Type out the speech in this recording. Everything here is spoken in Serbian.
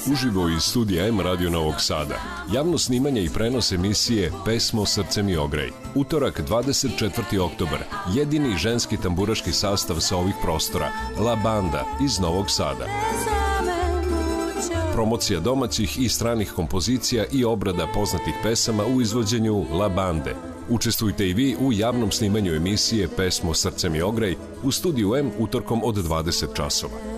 Uživo iz studija M Radio Novog Sada. Javno snimanje i prenos emisije Pesmo Srce mi ogrej. Utorak 24. oktobar. Jedini ženski tamburaški sastav sa ovih prostora. La Banda iz Novog Sada. Promocija domaćih i stranih kompozicija i obrada poznatih pesama u izvođenju La Bande. Učestvujte i vi u javnom snimanju emisije Pesmo Srce mi ogrej u studiju M utorkom od 20 časova.